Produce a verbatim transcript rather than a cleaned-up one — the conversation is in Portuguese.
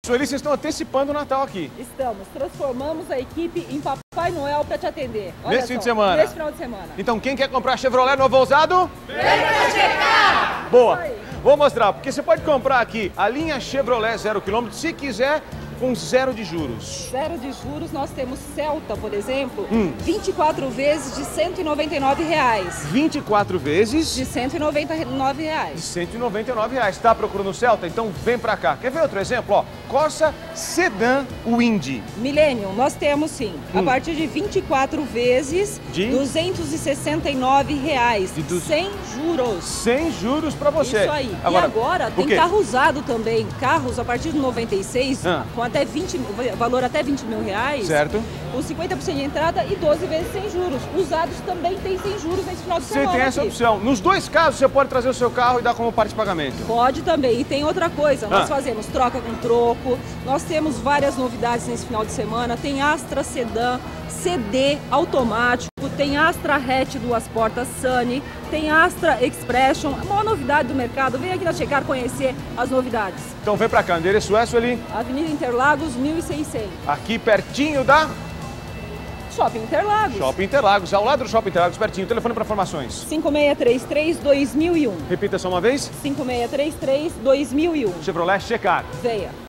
Sueli, vocês estão antecipando o Natal aqui. Estamos. Transformamos a equipe em Papai Noel para te atender. Olha Nesse só, fim de semana? Nesse final de semana. Então quem quer comprar Chevrolet novo ou usado? Vem pra checar! Boa. Isso aí. Vou mostrar, porque você pode comprar aqui a linha Chevrolet zero quilômetro, se quiser, com zero de juros. Zero de juros, nós temos Celta, por exemplo, Hum. vinte e quatro vezes de cento e noventa e nove reais. vinte e quatro vezes De cento e noventa e nove de reais. cento e noventa e nove reais. Está procurando o Celta? Então vem pra cá. Quer ver outro exemplo? Ó, Corsa Sedan Wind. Millennium, nós temos sim, Hum. a partir de vinte e quatro vezes, De? duzentos e sessenta e nove reais, De du- sem juros. Sem juros pra você. Isso aí. Agora, e agora o tem quê? carro usado também, carros a partir de noventa e seis, Ah. com até vinte, valor até vinte mil reais, Certo. com cinquenta por cento de entrada e doze vezes sem juros. Usados também tem sem juros nesse final de Você semana tem essa aqui. opção. Nos dois casos, você pode trazer o seu carro e dar como parte de pagamento. Pode também. E tem outra coisa, nós Ah. fazemos troca com troco, nós temos várias novidades nesse final de semana, tem Astra Sedan, C D automático, tem Astra Hatch duas portas Sunny, tem Astra Expression, a maior novidade do mercado. Vem aqui na Checar conhecer as novidades. Então vem pra cá. O endereço é, Sueli? Avenida Interlagos, mil e seiscentos. Aqui pertinho da Shopping Interlagos. Shopping Interlagos. Ao lado do Shopping Interlagos, pertinho. Telefone para informações. cinco seis três três, dois mil e um. Repita só uma vez. cinco seis três três, dois mil e um. Chevrolet Checar. Venha.